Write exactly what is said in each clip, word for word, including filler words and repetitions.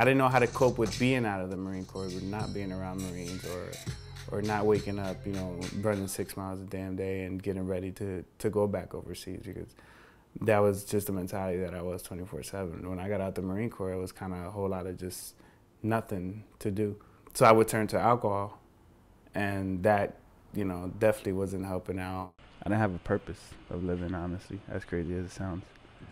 I didn't know how to cope with being out of the Marine Corps, with not being around Marines, or or not waking up, you know, running six miles a damn day and getting ready to, to go back overseas, because that was just the mentality that I was twenty-four seven. When I got out the Marine Corps, it was kind of a whole lot of just nothing to do. So I would turn to alcohol, and that, you know, definitely wasn't helping out. I didn't have a purpose of living, honestly, as crazy as it sounds.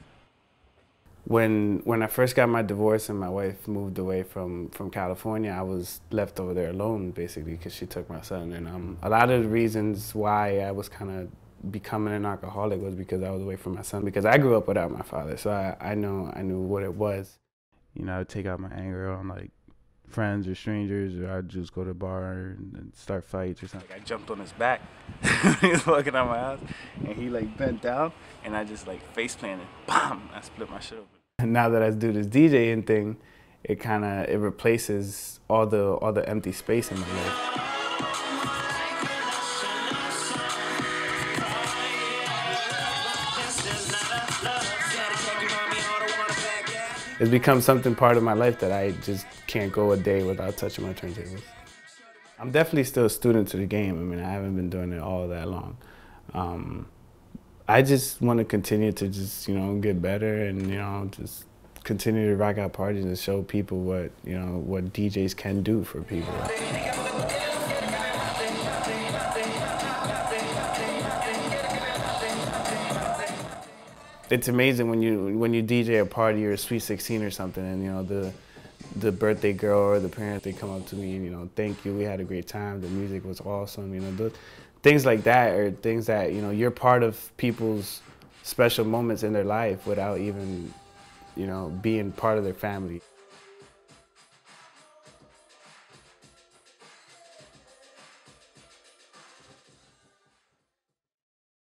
When when I first got my divorce and my wife moved away from, from California, I was left over there alone, basically, because she took my son. And um, a lot of the reasons why I was kind of becoming an alcoholic was because I was away from my son, because I grew up without my father, so I, I know I knew what it was. You know, I would take out my anger on, like, friends or strangers, or I'd just go to the bar and, and start fights or something. Like, I jumped on his back. He was walking out my house, and he, like, bent down, and I just, like, face planted. Bam! I split my shit open. And now that I do this DJing thing, it kind of it replaces all the all the empty space in my life. It's become something part of my life that I just can't go a day without touching my turntables. I'm definitely still a student to the game. I mean, I haven't been doing it all that long. Um, I just want to continue to just, you know, get better and, you know, just continue to rock out parties and show people what, you know, what D Js can do for people. It's amazing when you when you D J a party or a Sweet sixteen or something, and you know the the birthday girl or the parent, they come up to me and, you know, thank you, we had a great time, the music was awesome, you know, the, things like that are things that, you know, you're part of people's special moments in their life without even, you know, being part of their family.